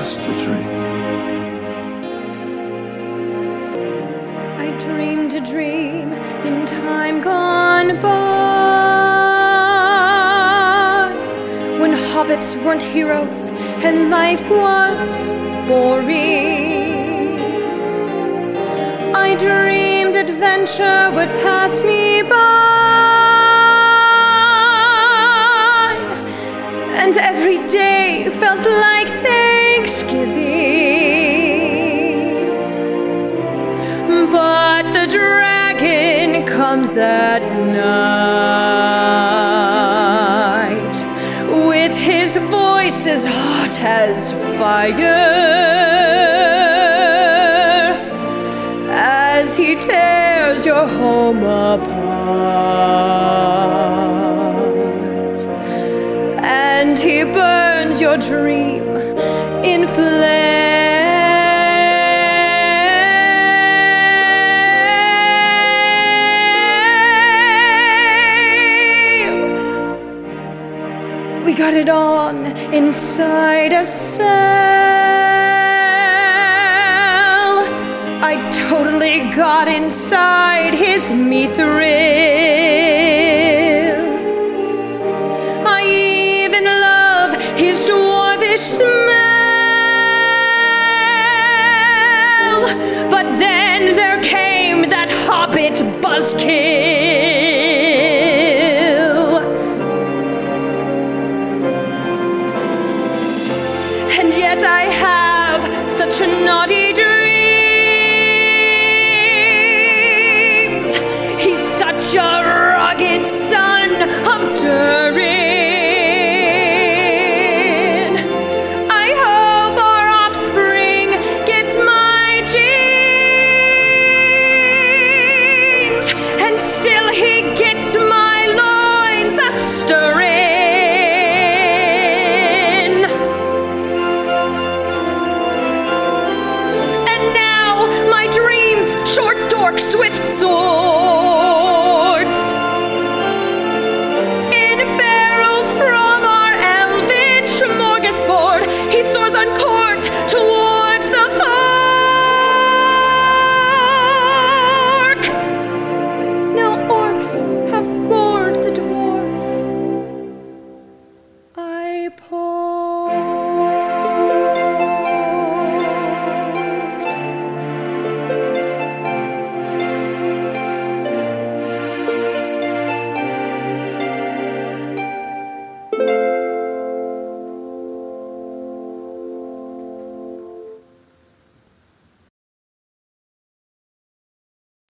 just a dream. I dreamed a dream in time gone by, when hobbits weren't heroes and life was boring. I dreamed adventure would pass me by, and every day felt like Thanksgiving. But the dragon comes at night, with his voice as hot as fire, as he tears your home apart, and he burns your dream in flames. We got it on inside a cell. I totally got inside his mithril. I even love his dwarvish smell. But then there came that hobbit buzzkill. And yet I have such a naughty dreams. He's such a rugged son of Durin. I hope our offspring gets my genes, and still he gets my loins a-stirring. With swords.